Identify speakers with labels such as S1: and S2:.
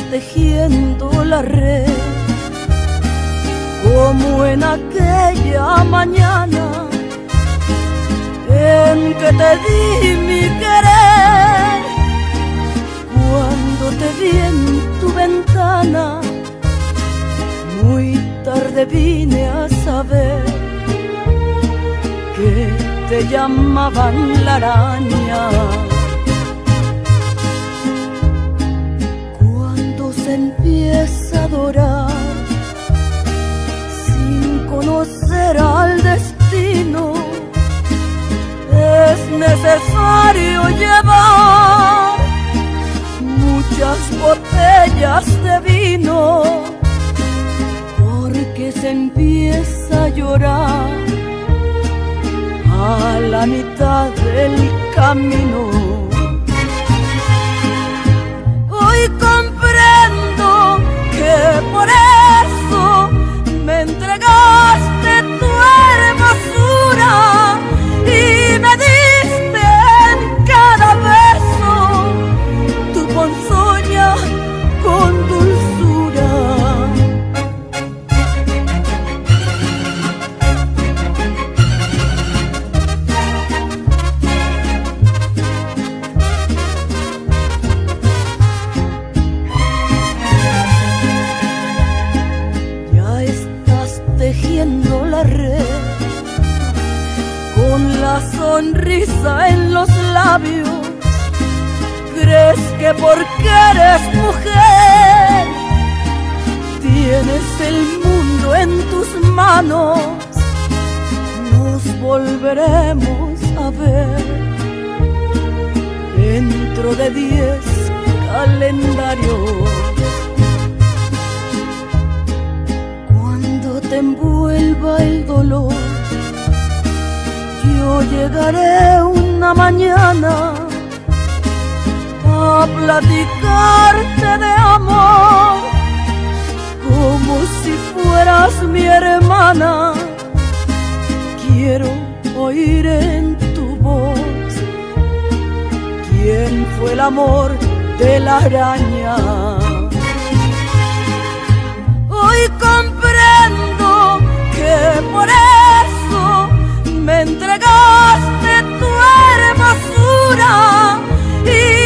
S1: tejiendo la red, como en aquella mañana en que te di mi querer. Cuando te vi en tu ventana, muy tarde vine a saber que te llamaban la araña. Cuando se empieza a adorar sin conocer al destino, es necesario llevar muchas botellas de vino, porque se empieza a llorar a la mitad del camino. Hoy comprendo que por eso me entregaste tu hermosura y me diste en cada beso tu ponzoña con dulzura. Ya estás tejiendo la red con la sonrisa en los labios. ¿Crees que porque eres mujer tienes el mundo en tus manos? Nos volveremos a ver dentro de 10 calendarios. Cuando te envuelva el dolor, yo llegaré una mañana a platicarte de amor, como si fueras mi hermana. Quiero oír en tu voz quién fue el amor de la araña. Hoy comprendo que por eso me entregaste tu hermosura y